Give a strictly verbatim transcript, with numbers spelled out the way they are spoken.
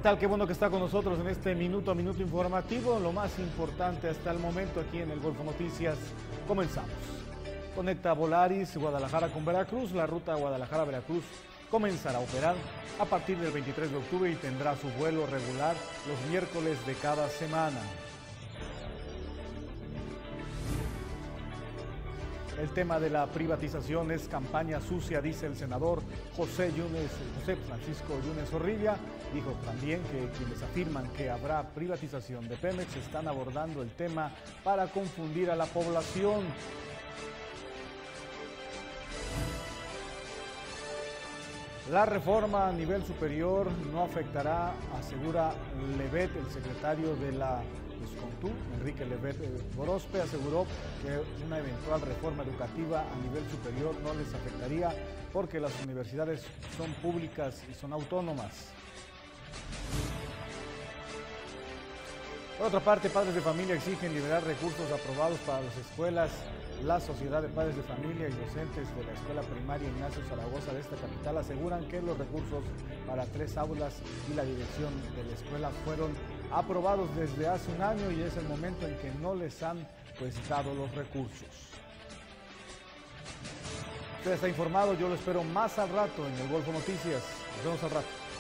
tal? Qué bueno que está con nosotros en este minuto a minuto informativo. Lo más importante hasta el momento aquí en el Golfo Noticias. Comenzamos. Conecta Volaris Guadalajara con Veracruz. La ruta Guadalajara-Veracruz comenzará a operar a partir del veintitrés de octubre y tendrá su vuelo regular los miércoles de cada semana. El tema de la privatización es campaña sucia, dice el senador José, Yunes, José Francisco Yunes Zorrilla. Dijo también que quienes afirman que habrá privatización de Pemex están abordando el tema para confundir a la población. La reforma a nivel superior no afectará, asegura Levet, el secretario de la Escontú, Enrique Levet Gorospe, aseguró que una eventual reforma educativa a nivel superior no les afectaría porque las universidades son públicas y son autónomas. Por otra parte, padres de familia exigen liberar recursos aprobados para las escuelas. La Sociedad de Padres de Familia y Docentes de la Escuela Primaria Ignacio Zaragoza de esta capital aseguran que los recursos para tres aulas y la dirección de la escuela fueron aprobados desde hace un año y es el momento en que no les han pues dado los recursos. Usted está informado, yo lo espero más al rato en el Golfo Noticias. Nos vemos al rato.